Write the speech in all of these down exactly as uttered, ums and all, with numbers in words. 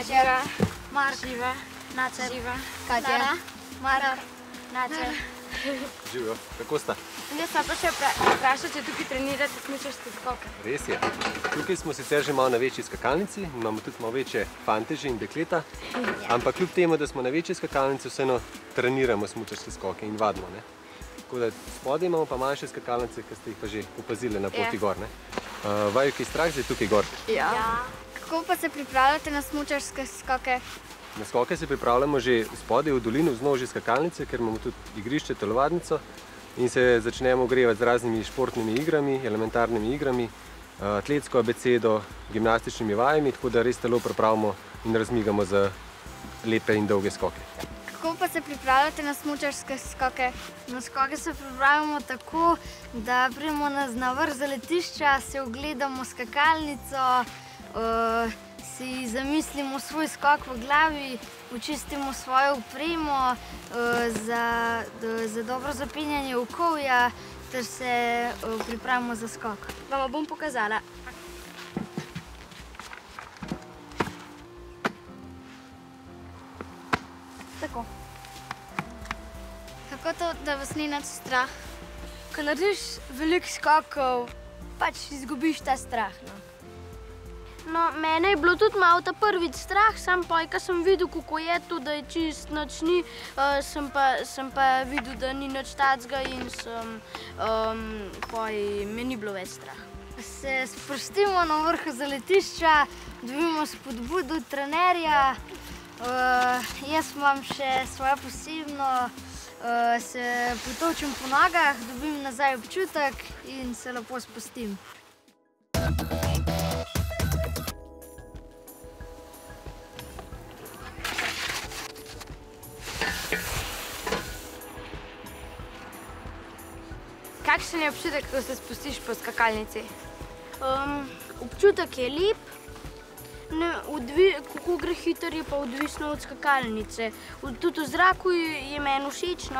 Živa, Mark, Živa, Nace, Živa, Katja, Mark, Nace. Živijo, kako sta? Jaz sem pa še vprašal, če tukaj trenirate smučarske skoke. Res je. Tukaj smo sicer že malo na večji skakalnici, imamo tudi malo večje fanteže in dekleta, ampak kljub temu, da smo na večji skakalnici, vseeno treniramo smučarske skoke in vadimo. Tako da spodaj imamo pa manjše skakalnice, ki ste jih pa že opazili na poti gor. Vaju, ki je strah zdaj tukaj gor? Ja. Kako pa se pripravljate na smučarske skoke? Na skoke se pripravljamo že spodaj v dolino, vznožje skakalnice, ker imamo tudi igrišče, telovadnico in se začnemo ogrevati z raznimi športnimi igrami, elementarnimi igrami, atletsko abecedo, gimnastičnimi vajami, tako da res telo pripravimo in razmigamo za lepe in dolge skoke. Kako pa se pripravljate na smučarske skoke? Na skoke se pripravljamo tako, da pridemo na vrh zaletišča, se ogledamo skakalnico, si zamislimo svoj skok v glavi, očistimo svojo opremo za dobro zapenjanje okovja ter se pripravimo za skok. Vam bom pokazala. Tako. Kako to, da vas ni nič strah? Ko narediš veliko skokov, pač izgubiš ta strah. No, mene je bilo tudi malo ta prvič strah, sam pa, ko sem videl, kako je to, da je čist nič ni, sem pa videl, da ni nič tacga in me ni bilo več strah. Se sprostimo na vrhu zaletišča, dobimo spodbudo od trenerja. Jaz imam še svoje posebno, se potočim po nogah, dobim nazaj občutek in se lepo spustim. Kakšen je občutek, ko se spustiš po skakalnici? Občutek je lep, kako gre hitro je pa odvisno od skakalnice. Tudi v zraku je meni všeč,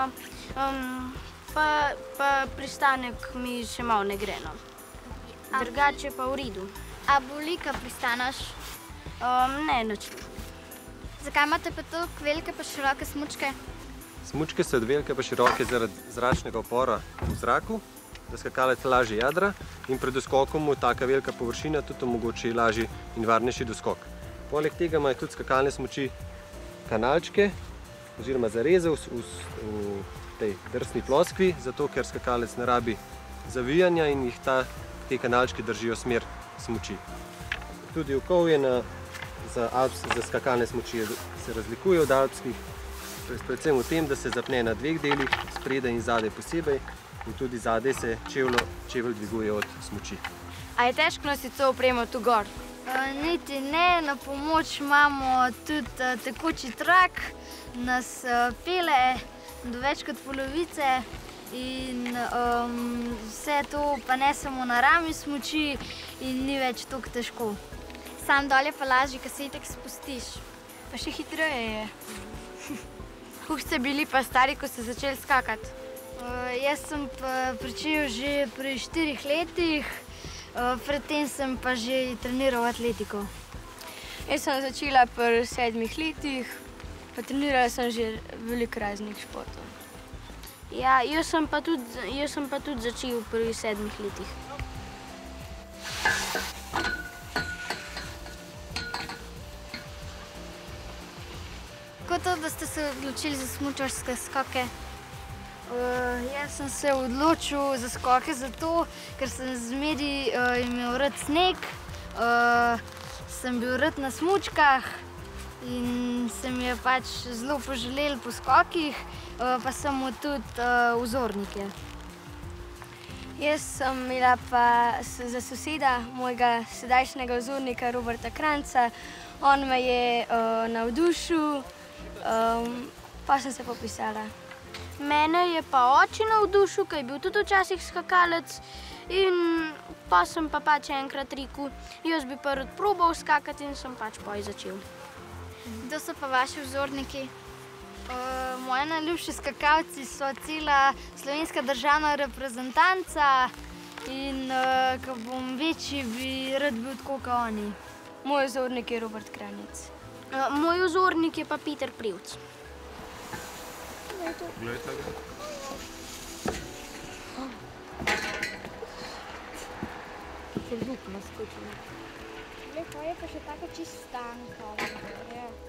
pa pristanek mi še malo ne gre. Drugače pa v redu. A boli, ko pristaneš? Ne, nič. Zakaj imate pa toliko velike pa široke smučke? Smučke so velike pa široke zaradi zračnega upora v zraku, da skakalec lažje jadra in pred doskokom mu taka velika površina tudi omogoči lažji in varnejši doskok. Poleg tega imajo tudi skakalne smuči kanalčke oziroma zareze v tej drsni ploskvi, zato ker skakalec ne rabi zavijanja in jih te kanalčke držijo smer smuči. Tudi okovje za skakalne smuči se razlikuje od alpskih, predvsem v tem, da se zapne na dveh delih, spredaj in zadaj posebej, in tudi zadaj se čevelj dviguje od smuči. A je težko nositi to opremo tu gor? Niti ne, na pomoč imamo tudi tekoči trak, nas pele do več kot polovice in vse to pa nesemo na rami smuči in ni več toliko težko. Sam dol je pa lažje, ko se itak spustiš. Pa še hitreje je. Kako ste bili pa stari, ko ste začeli skakati? Jaz sem pričel že pri štirih letih, predtem sem pa že treniral atletiko. Jaz sem začela pri sedmih letih, pa trenirala sem že veliko raznih športov. Ja, jaz sem pa tudi začel pri sedmih letih. Kako to, da ste se odločili za smučarske skoke? Jaz sem se odločil za skoke zato, ker sem zmeri imel rad sneg, sem bil rad na smučkah in se mi je pač zelo poželel po skokih, pa sem mu tudi vzornike. Jaz sem imela pa za soseda mojega sedajšnjega vzornika Roberta Kranjca. On me je navdušil, pa sem se popisala. Mene je pa oči navdušil, ki je bil tudi včasih skakalec in pa sem pa pač enkrat rekel, jaz bi prvi probal skakati in sem pač poj začel. Kdo so pa vaši vzorniki? Moji najljubši skakalci so cela slovenska državna reprezentanca in ko bom večji, bi rad bil tako kot oni. Moj vzornik je Robert Kranjec. Uh, moj vzornik je pa Peter Prevc. Glejte ga. Se ljup naskočil. Glej, to je pa še tako čist stanka.